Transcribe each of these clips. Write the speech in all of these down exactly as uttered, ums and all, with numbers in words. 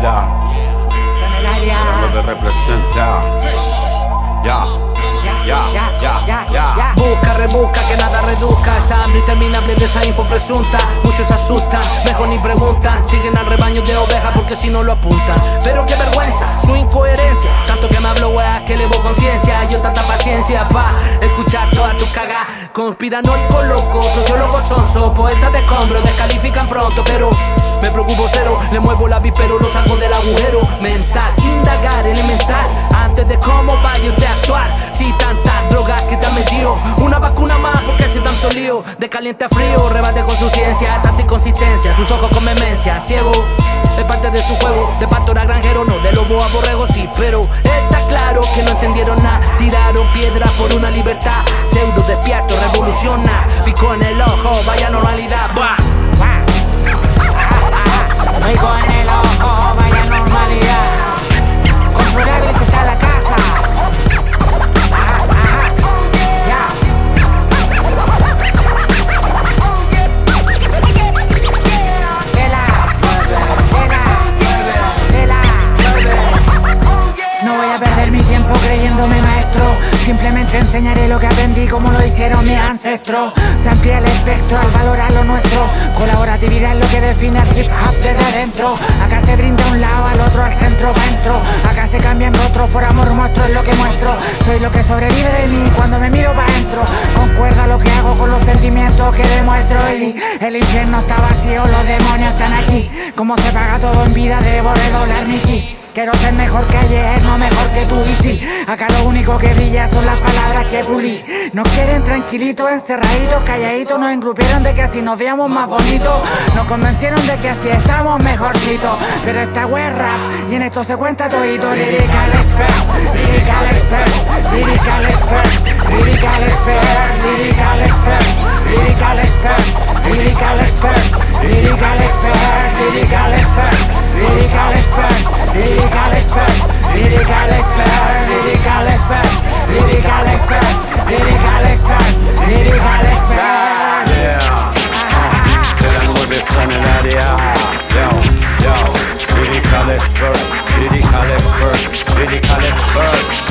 era. Está en el área. nueve representa. Ya. Ya, ya, ya, ya. Busca, rebusca, que nada reduzca esa hambre interminable de esa info presunta. Muchos se asustan, mejor ni preguntan. Siguen al rebaño de ovejas porque si no lo apuntan. Pero qué vergüenza, su incoherencia. Tanto que me hablo weas que elevo conciencia. Yo tanta paciencia pa' escuchar todas tus cagas. Conspiranoicos locos, sociólogos sonso, poetas de escombro, descalifican pronto. Pero me preocupo cero, le muevo la pero lo saco del agujero mental. Indagar, elemental, antes de cómo vaya usted a actuar. Si tantas drogas que te han metido, una vacuna más porque hace tanto lío. De caliente a frío, rebate con su ciencia, tanta inconsistencia, sus ojos con vehemencia. Ciego, es parte de su juego, de pastor a granjero, no, de lobo a borrego sí. Pero está claro que no entendieron nada, tiraron piedras por una libertad. Pseudo despierto, revoluciona, pico en el ojo, vaya normalidad. Bah. Pico en el ojo, vaya normalidad. Controlable si está en la casa. Ajá, ajá, ya. Vela, vela, vela. No voy a perder mi tiempo creyéndome maestro. Simplemente enseñaré lo que aprendí como lo hicieron mis ancestros. Se amplía el espectro al valorar lo nuestro. Colaboratividad es lo que define el hip hop desde adentro. Acá se brinda un lado, al otro, al centro, pa' dentro. Acá se cambian rostros, por amor muestro es lo que muestro. Soy lo que sobrevive de mí cuando me miro pa' dentro. Concuerda lo que hago con los sentimientos que demuestro. Y el infierno está vacío, los demonios están aquí. Como se paga todo en vida, debo redoblar mi ki. Quiero ser mejor que ayer, no mejor que tú y sí. Acá lo único que brilla son las palabras que pulí. Nos quieren tranquilitos, encerraditos, calladitos. Nos engrupieron de que así nos veíamos más bonitos. Nos convencieron de que así estamos mejorcitos. Pero esta guerra, y en esto se cuenta todito. Lyrical expert, lyrical expert, lyrical expert, lyrical expert, lyrical expert, lyrical expert, lyrical expert, lyrical expert, lyrical expert, lyrical expert. Lyrical expert, lyrical expert, lyrical expert, lyrical expert, lyrical expert, lyrical expert. Yeah. De la nueve está en el área. Yo, yo. Lyrical expert, lyrical expert, lyrical expert.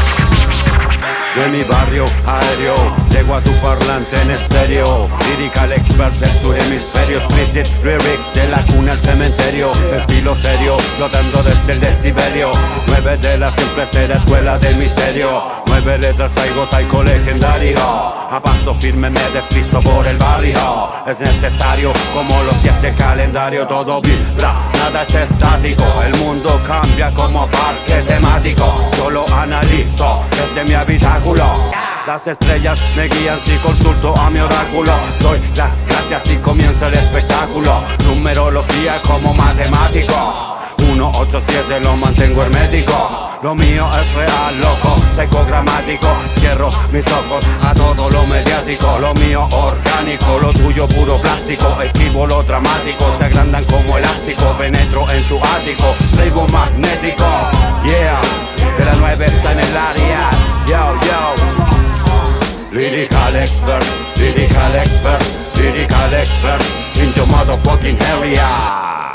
De mi barrio aéreo, llego a tu parlante en estéreo. Lyrical expert del sur hemisferio, explicit lyrics de la cuna al cementerio. Estilo serio, flotando desde el decibelio. Nueve de la siempre será escuela del misterio. Nueve letras traigo psycho legendario. A paso firme me deslizo por el barrio. Es necesario como los días del calendario. Todo vibra, nada es estático. El mundo cambia como parque temático. Yo lo analizo desde mi habitáculo. Las estrellas me guían si consulto a mi oráculo. Doy las gracias y comienza el espectáculo. Numerología como matemático. uno ocho siete lo mantengo hermético. Lo mío es real, loco, psicogramático. Cierro mis ojos a todo lo mediático. Lo mío orgánico, lo tuyo puro plástico. Esquivo lo dramático, se agrandan como elástico. Penetro en tu ático, flavor magnético. Yeah, de la nueve está en el área. Yo, yo. Lyrical expert, lyrical expert, lyrical expert in your motherfucking area.